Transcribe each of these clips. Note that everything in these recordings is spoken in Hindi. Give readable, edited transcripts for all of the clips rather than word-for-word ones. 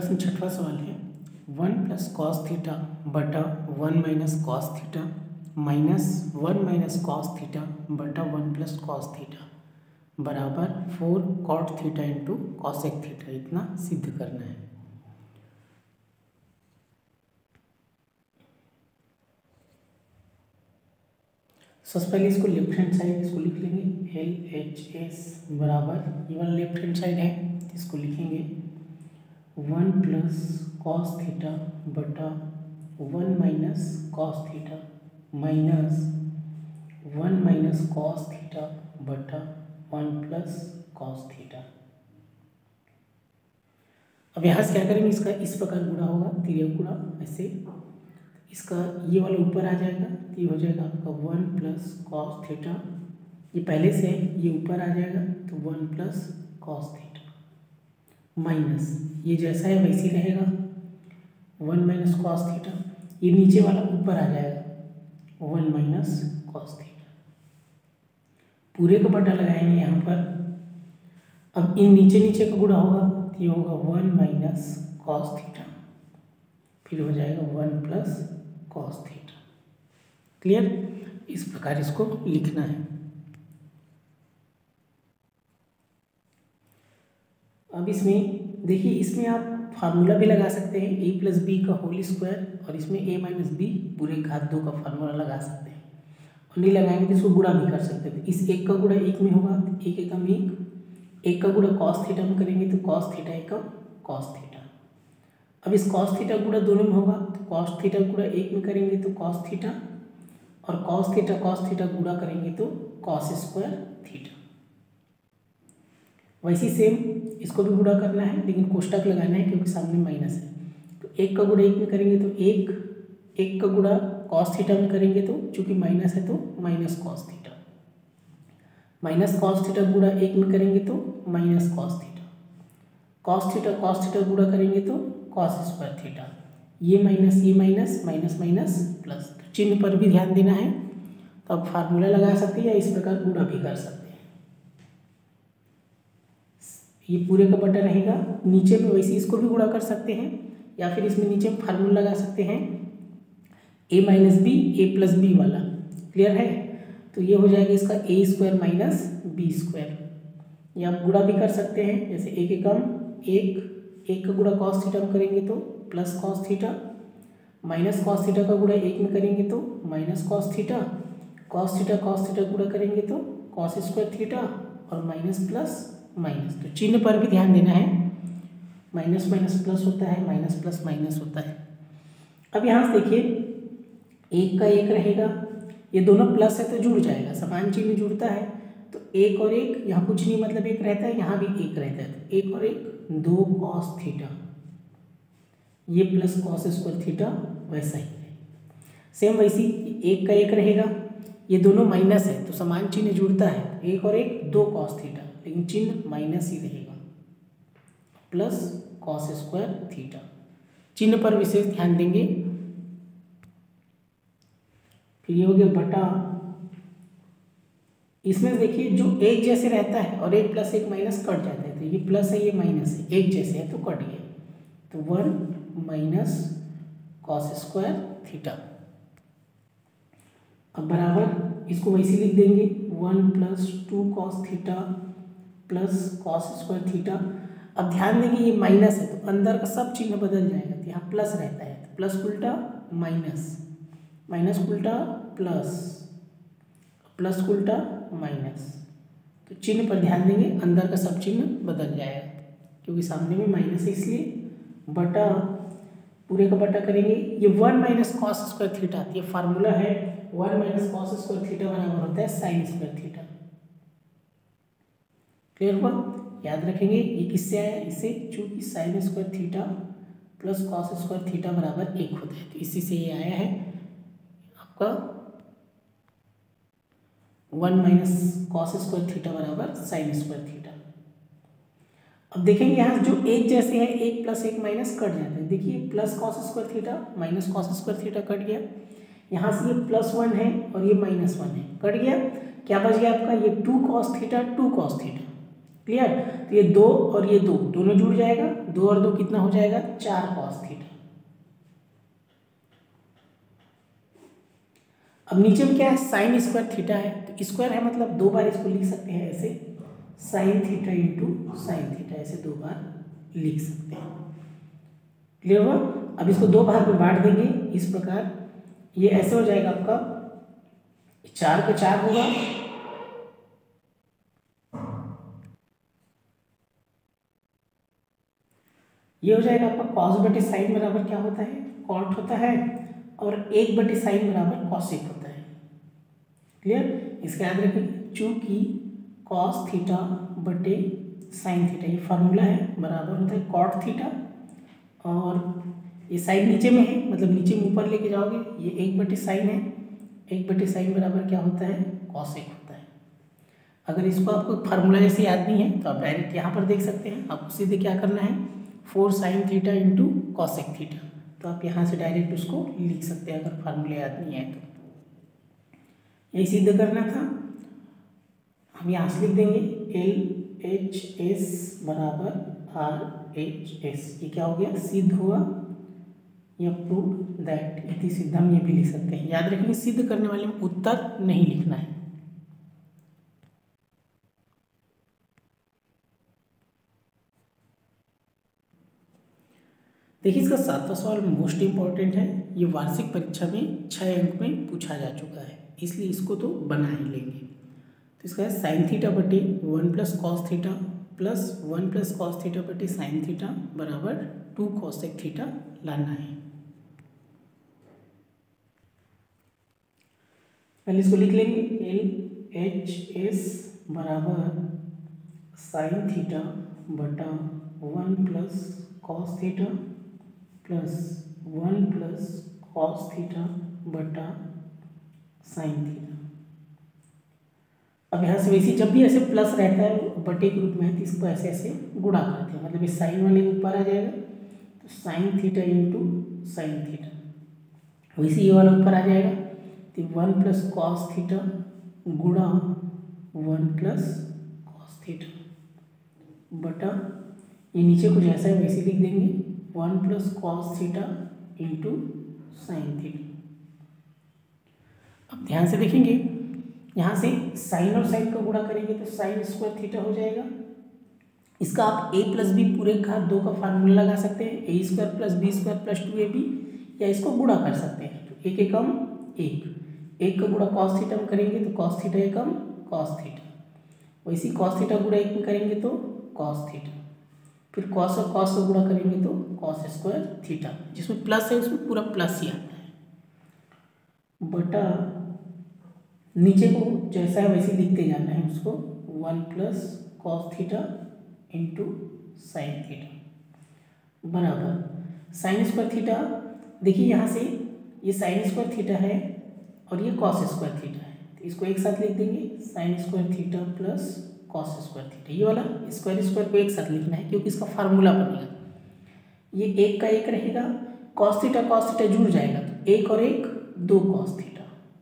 प्रश्न छठवां सवाल है 1 + cos थीटा बटा 1 - cos theta minus 1 - cos theta बटा 1 + cos थीटा बराबर 4 cot theta into cosec theta इतना सिद्ध करना है। सबसे पहले इसको लेफ्ट हैंड साइड इसको लिख लेंगे LHS बराबर ये वाला लेफ्ट हैंड साइड है इसको लिखेंगे 1 + cos थीटा बटा 1 - cos theta minus 1 - cos theta बटा 1 + cos थीटा। अब यहाँ से क्या करेंगे, इसका इस प्रकार गुणा होगा, तिर्यक गुणा ऐसे, इसका ये वाला ऊपर आ जाएगा तो ये हो जाएगा आपका 1 + cos थीटा, ये पहले से है ये ऊपर आ जाएगा तो 1 + cos थीटा माइनस ये जैसा है वैसे ही रहेगा 1 - cos थीटा, ये नीचे वाला ऊपर आ जाएगा 1 - cos थीटा। पूरे का बटा लगाएंगे यहाँ पर। अब इन नीचे का गुणा होगा तो ये होगा 1 - cos थीटा, फिर हो जाएगा 1 + cos थीटा। क्लियर? इस प्रकार इसको लिखना है। अब इसमें देखिए, इसमें आप फार्मूला भी लगा सकते हैं a + b का होल स्क्वायर, और इसमें a - b पूरे घात 2 का फार्मूला लगा सकते हैं, और नहीं लगाएंगे तो इसको गुणा भी कर सकते हैं। इस एक का गुणा एक में होगा, एक एकम एक का गुणा cos थीटा में करेंगे तो cos थीटा एकम cos थीटा। अब इस cos थीटा गुणा दोनों में होगा तो cos थीटा गुणा एक में करेंगे तो cos थीटा, और cos थीटा गुणा करेंगे तो cos स्क्वायर थीटा। वैसे सेम इसको भी गुणा करना है, लेकिन कोष्टक लगाना है क्योंकि सामने माइनस है। तो एक का गुणा एक में करेंगे तो एक का गुणा cos थीटा में करेंगे तो चूंकि माइनस है तो -cos थीटा, -cos थीटा गुणा एक में करेंगे तो -cos थीटा, cos थीटा गुणा करेंगे तो cos स्क्वायर थीटा। ये माइनस माइनस प्लस, तो चिन्ह पर भी ध्यान देना है। तो आप फार्मूला लगा सकते हैं या इस प्रकार गुणा भी कर सकते हैं। ये पूरे का बटा रहेगा, नीचे में वैसे इसको भी गुणा कर सकते हैं, या फिर इसमें नीचे में फार्मूला लगा सकते हैं a - b a + b वाला। क्लियर है? तो ये हो जाएगा इसका a² - b²। ये आप गुणा भी कर सकते हैं, जैसे एक एकम एक का गुणा cos थीटा में करेंगे तो plus cos theta, -cos theta का गुणा एक में करेंगे तो -cos थीटा, cos थीटा गुणा करेंगे तो cos स्क्वायर थीटा, और माइनस प्लस माइनस। तो चिन्ह पर भी ध्यान देना है, माइनस प्लस होता है, माइनस प्लस माइनस होता है। अब यहाँ से देखिए, एक का एक रहेगा, ये दोनों प्लस है तो जुड़ जाएगा, समान चिन्ह जुड़ता है तो एक और एक, यहाँ कुछ नहीं मतलब एक रहता है, यहाँ भी एक रहता है, तो एक और एक 2 cos थीटा, ये प्लस cos स्क्वायर थीटा वैसा ही है। सेम वैसी एक का एक रहेगा, ये दोनों माइनस है तो समान चिन्ह जुड़ता है, एक और एक 2 cos थीटा, लेकिन चिन्ह माइनस ही रहेगा, प्लस cos स्क्वायर थीटा। चिन्ह पर विशेष ध्यान देंगे। फिर ये हो गया बटा, इसमें देखिए जो एक जैसे रहता है और एक प्लस एक माइनस कट जाता है, तो ये प्लस है ये माइनस है, एक जैसे है तो कट गया, तो 1 - cos स्क्वायर थीटा। अब बराबर इसको वैसे लिख देंगे 1 + 2 cos theta plus cos square theta. अब ध्यान देंगे ये माइनस है तो अंदर का सब चिन्ह बदल जाएगा, तो यहाँ प्लस रहता है तो प्लस उल्टा माइनस, माइनस उल्टा प्लस, प्लस उल्टा माइनस। तो चिन्ह पर ध्यान देंगे, अंदर का सब चिन्ह बदल जाएगा क्योंकि सामने में माइनस है, इसलिए बटा, पूरे का बटा करेंगे। ये 1 - cos स्क्वायर थीटा, ये फार्मूला है 1 - cos स्क्वायर थीटा बराबर होता है sin स्क्वायर थीटा। क्लियर हुआ? याद रखेंगे ये किससे आया, इससे, चूंकि sin square theta plus cos square theta बराबर 1 होता है, तो इसी से ये आया है आपका 1 - cos स्क्वायर थीटा बराबर sin स्क्वायर थीटा। अब देखेंगे यहाँ जो एक जैसे है, एक प्लस एक माइनस कट जाता है, देखिए plus cos square theta minus cos square theta cut गया, यहाँ से ये +1 है और ये -1 है, कट गया। क्या बच गया आपका, ये 2 cos theta 2 cos theta, clear. तो ये 2 और ये 2 दोनों जुड़ जाएगा, 2 और 2 कितना हो जाएगा 4 कॉस थीटा। अब नीचे में क्या है साइन स्क्वायर थीटा है, तो स्क्वायर है मतलब 2 बार इसको लिख सकते हैं ऐसे, sine theta into sine theta, ऐसे 2 बार लिख सकते हैं। क्लियर हुआ। अब इसको 2 भाग में बांट देंगे इस प्रकार, ये ऐसे हो जाएगा आपका 4 पे 4 होगा, ये हो जाएगा आपका कॉस बटे साइन बराबर क्या होता है कॉट होता है, और 1 बटे साइन बराबर कॉसेक होता है। क्लियर। इसका याद रखें, चूंकि कॉस थीटा बटे साइन थीटा ये फार्मूला है, बराबर होता है कॉट थीटा, और ये साइन नीचे में है मतलब नीचे में ऊपर लेके जाओगे, ये 1 बटे साइन है, 1 बटे साइन बराबर क्या होता है कॉसेक होता है। अगर इसको आपको फार्मूला जैसे याद नहीं है तो आप डायरेक्ट यहाँ पर देख सकते हैं, आपको सीधे क्या करना है 4 sine theta into cosec theta, तो आप यहाँ से डायरेक्ट उसको लिख सकते हैं अगर फार्मूला याद नहीं है तो। यही सिद्ध करना था, हम यहाँ से लिख देंगे LHS बराबर RHS, ये क्या हो गया सिद्ध हुआ, या प्रूव दैट इति सिद्धम, ये भी लिख सकते हैं। याद रखिए सिद्ध करने वाले में उत्तर नहीं लिखना है। देखिए इसका 7वां सवाल मोस्ट इंपॉर्टेंट है, ये वार्षिक परीक्षा में 6 अंक में पूछा जा चुका है, इसलिए इसको तो बना ही लेंगे। तो इसका है साइन थीटा बटे 1 plus cos theta plus 1 plus cos theta बटे साइन थीटा बराबर 2 कॉसेक थीटा लाना है। पहले इसको लिख लेंगे LHS बराबर साइन थीटा बटा 1 plus cos theta plus 1 plus cos theta बटा साइन थीटा। अब यहाँ से वैसे जब भी ऐसे प्लस रहता है बटे के रूप में है तो इसको ऐसे ऐसे गुणा करते हैं, मतलब इस साइन वाले ऊपर आ जाएगा तो sine theta into sine theta, वैसे ये वाला ऊपर आ जाएगा तो 1 प्लस कॉस थीटा गुणा 1 प्लस कॉस थीटा बटा ये नीचे कुछ ऐसा है वैसे लिख देंगे 1 plus cos theta into sine theta. अब ध्यान से देखेंगे यहाँ से साइन और साइन का गुणा करेंगे तो साइन स्क्वायर थीटा हो जाएगा, इसका आप a प्लस बी पूरे का 2 का फार्मूला लगा सकते हैं, a square plus b square plus 2ab, या इसको गुणा कर सकते हैं तो एक एकम एक का गुणा कॉस थीटा में करेंगे तो कॉस थीटा एकम कॉस थीटा, वैसे कॉस थीटा गुणा 1 में करेंगे तो कॉस थीटा, फिर कॉस और कॉस का गुणा करेंगे तो कॉस स्क्वायर थीटा, जिसमें प्लस है उसमें पूरा प्लस ही आता है, बटा नीचे को जैसा है वैसे लिखते जाना है उसको 1 plus cos theta into sine theta बराबर साइन स्क्वायर थीटा। देखिए यहाँ से ये साइन स्क्वायर थीटा है और ये कॉस स्क्वायर थीटा है, तो इसको एक साथ लिख देंगे sine square theta plus cos square theta, ये वाला स्क्वायर स्क्वायर को एक साथ लिखना है क्योंकि इसका फार्मूला बनेगा, ये 1 का 1 रहेगा, कॉस थीटा जुड़ जाएगा तो 1 और 1 2 कॉस थीटा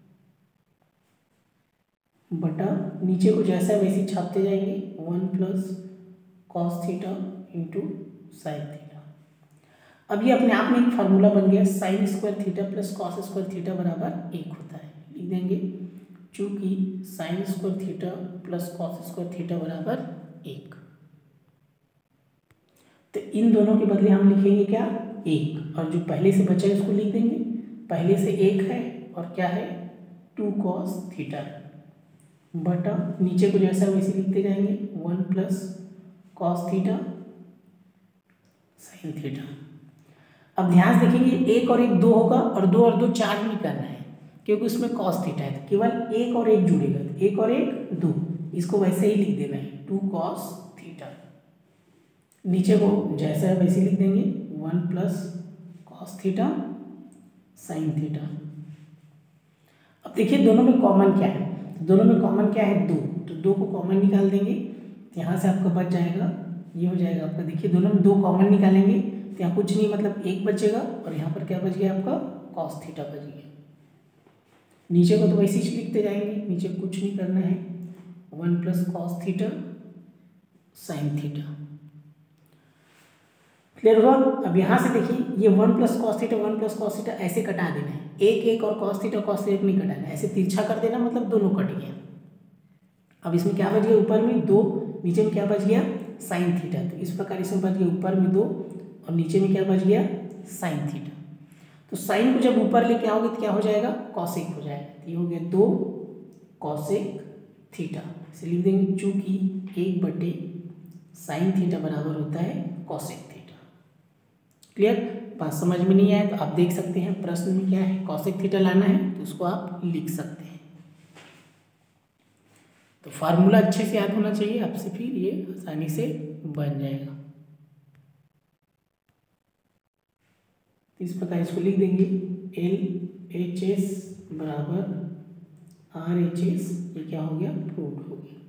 बटा नीचे को जैसा है वैसे छापते जाएंगे 1 plus cos theta into sine theta. अब ये अपने आप में एक फार्मूला बन गया, sine square theta plus cos square theta बराबर 1 होता है, लिख देंगे चूंकि sine square theta plus cos square theta बराबर 1, तो इन दोनों के बदले हम लिखेंगे क्या 1, और जो पहले से बचा है उसको लिख देंगे, पहले से 1 है और क्या है 2 कॉस थीटा बटा नीचे को जैसा वैसे लिखते जाएंगे 1 plus cos theta sine theta. अब ध्यान से देखेंगे 1 और 1 2 होगा और 2 और 2 4 नहीं करना है क्योंकि उसमें कॉस थीटा है, तो केवल 1 और 1 जुड़ेगा, 1 और 1 2, इसको वैसे ही लिख देना है 2 कॉस थीटा, नीचे को जैसा है वैसे लिख देंगे 1 plus cos theta sine theta. अब देखिए दोनों में कॉमन क्या है, दोनों में कॉमन क्या है 2, तो 2 को कॉमन निकाल देंगे तो यहाँ से आपका बच जाएगा, ये हो जाएगा आपका, देखिए दोनों में 2 कॉमन निकालेंगे तो यहाँ कुछ नहीं मतलब 1 बचेगा और यहाँ पर क्या बच गया आपका कॉस थीटा बच गया, नीचे को तो वैसे ही लिखते जाएंगे, नीचे कुछ नहीं करना है 1 plus cos theta sine theta. Clear हुआ। अब यहाँ से देखिए ये 1 plus cos theta 1 plus cos theta ऐसे कटा देना है, एक एक और कॉस थीटा नहीं कटाना है, ऐसे तिरछा कर देना, मतलब दोनों कट गया। अब इसमें क्या बच गया, ऊपर में 2, नीचे में क्या बच गया, साइन थीटा। तो इस प्रकार इसमें बच गया ऊपर में 2 और नीचे में क्या बच गया, साइन थीटा। तो साइन को जब ऊपर लेके आओगे तो क्या हो जाएगा, कॉसेक हो जाएगा। तो ये हो गया 2 कॉसेक थीटा। इसे लिख देंगे चूंकि 1/, साइन थीटा बराबर होता है कॉसेक थीटा। क्लियर, बात समझ में नहीं आया तो आप देख सकते हैं प्रश्न में क्या है, कॉसेक थीटा लाना है तो उसको आप लिख सकते हैं। तो फार्मूला अच्छे से याद होना चाहिए आपसे, फिर ये आसानी से बन जाएगा। इस प्रकार इसको लिख देंगे LHS बराबर RHS, ये क्या हो गया, प्रूव्ड हो गया।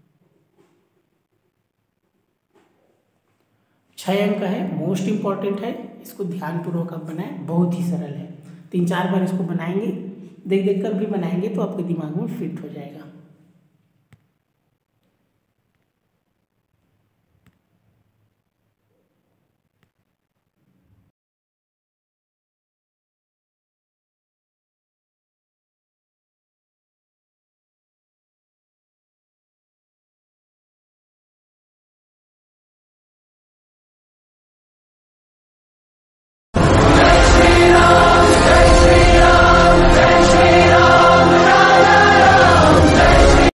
6 अंक का है, मोस्ट इंपॉर्टेंट है, इसको ध्यानपूर्वक आप बनाएं, बहुत ही सरल है। 3-4 बार इसको बनाएंगे, देख देख कर भी बनाएंगे तो आपके दिमाग में फिट हो जाएगा।